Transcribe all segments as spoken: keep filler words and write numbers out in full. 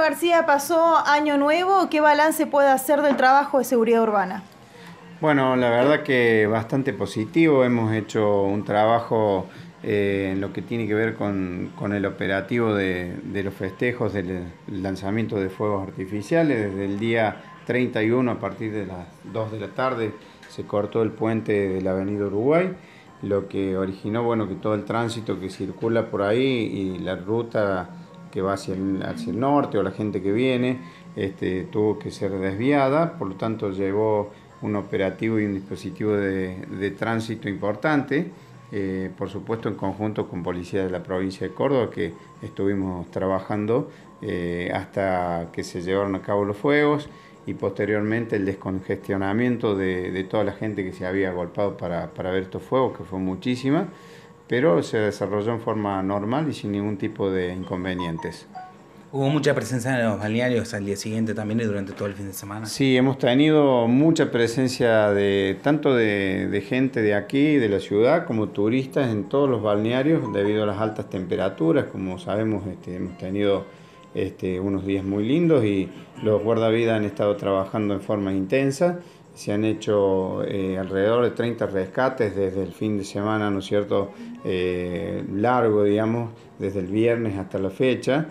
García, pasó Año Nuevo. ¿Qué balance puede hacer del trabajo de seguridad urbana? Bueno, la verdad que bastante positivo. Hemos hecho un trabajo eh, en lo que tiene que ver con, con el operativo de, de los festejos del lanzamiento de fuegos artificiales. Desde el día treinta y uno, a partir de las dos de la tarde, se cortó el puente de la Avenida Uruguay, lo que originó, bueno, que todo el tránsito que circula por ahí y la ruta que va hacia el, hacia el norte o la gente que viene este, tuvo que ser desviada. Por lo tanto llevó un operativo y un dispositivo de, de tránsito importante, eh, por supuesto en conjunto con Policía de la Provincia de Córdoba, que estuvimos trabajando eh, hasta que se llevaron a cabo los fuegos y posteriormente el descongestionamiento de, de toda la gente que se había agolpado para, para ver estos fuegos, que fue muchísima, pero se desarrolló en forma normal y sin ningún tipo de inconvenientes. ¿Hubo mucha presencia en los balnearios al día siguiente también y durante todo el fin de semana? Sí, hemos tenido mucha presencia de tanto de, de gente de aquí, de la ciudad, como turistas en todos los balnearios debido a las altas temperaturas. Como sabemos, este, hemos tenido este, unos días muy lindos y los guardavidas han estado trabajando en forma intensa. Se han hecho eh, alrededor de treinta rescates desde el fin de semana, ¿no es cierto?, eh, largo, digamos, desde el viernes hasta la fecha.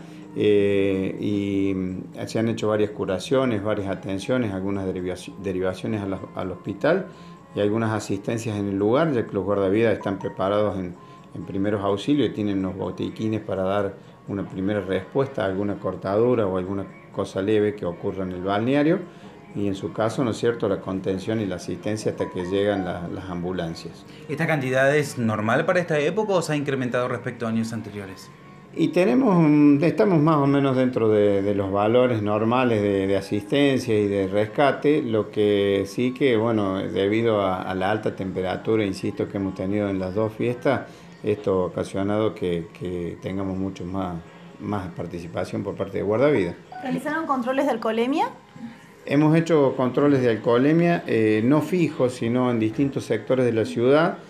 Eh, y se han hecho varias curaciones, varias atenciones, algunas derivaciones al, al hospital y algunas asistencias en el lugar, ya que los guardavidas están preparados en, en primeros auxilios y tienen los botiquines para dar una primera respuesta a alguna cortadura o alguna cosa leve que ocurra en el balneario, y en su caso, ¿no es cierto?, la contención y la asistencia hasta que llegan la, las ambulancias. ¿Esta cantidad es normal para esta época o se ha incrementado respecto a años anteriores? Y tenemos, estamos más o menos dentro de, de los valores normales de, de asistencia y de rescate, lo que sí que, bueno, debido a, a la alta temperatura, insisto, que hemos tenido en las dos fiestas, esto ha ocasionado que, que tengamos mucho más, más participación por parte de guardavidas. ¿Realizaron controles de alcoholemia? Hemos hecho controles de alcoholemia, eh, no fijos, sino en distintos sectores de la ciudad.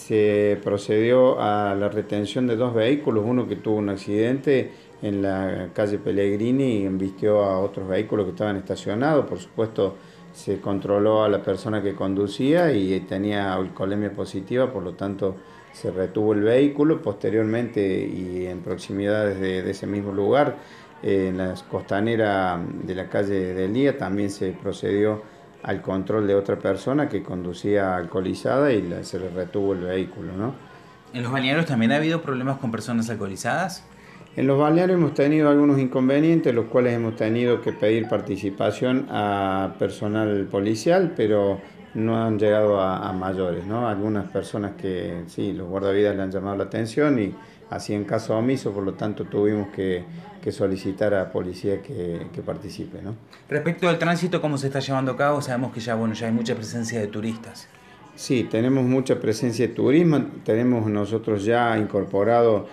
Se procedió a la retención de dos vehículos, uno que tuvo un accidente en la calle Pellegrini y embistió a otros vehículos que estaban estacionados. Por supuesto, se controló a la persona que conducía y tenía alcoholemia positiva, por lo tanto se retuvo el vehículo. Posteriormente y en proximidades de, de ese mismo lugar, eh, en la costanera de la calle del Día, también se procedió al control de otra persona que conducía alcoholizada y la, se le retuvo el vehículo, ¿no? ¿En los balnearios también ha habido problemas con personas alcoholizadas? En los balnearios hemos tenido algunos inconvenientes, los cuales hemos tenido que pedir participación a personal policial, pero no han llegado a, a mayores, ¿no? Algunas personas que sí, los guardavidas le han llamado la atención y así en caso omiso, por lo tanto tuvimos que, que solicitar a policía que, que participe, ¿no? Respecto al tránsito, ¿cómo se está llevando a cabo? Sabemos que ya, bueno, ya hay mucha presencia de turistas. Sí, tenemos mucha presencia de turismo, tenemos nosotros ya incorporado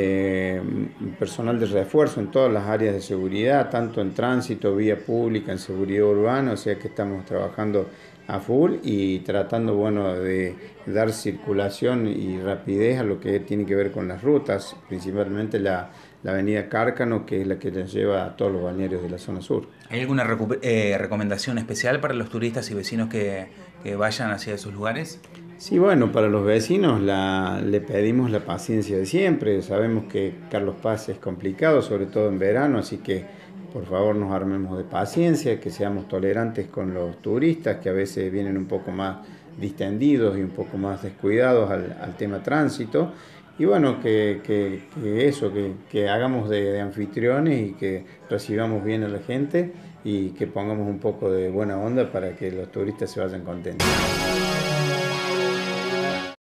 eh, personal de refuerzo en todas las áreas de seguridad, tanto en tránsito, vía pública, en seguridad urbana, o sea que estamos trabajando a full y tratando, bueno, de dar circulación y rapidez a lo que tiene que ver con las rutas, principalmente la, la avenida Cárcano, que es la que nos lleva a todos los balnearios de la zona sur. ¿Hay alguna eh, recomendación especial para los turistas y vecinos que, que vayan hacia esos lugares? Sí, bueno, para los vecinos la, le pedimos la paciencia de siempre. Sabemos que Carlos Paz es complicado, sobre todo en verano, así que por favor nos armemos de paciencia, que seamos tolerantes con los turistas, que a veces vienen un poco más distendidos y un poco más descuidados al, al tema tránsito. Y bueno, que, que, que eso, que, que hagamos de, de anfitriones y que recibamos bien a la gente y que pongamos un poco de buena onda para que los turistas se vayan contentos.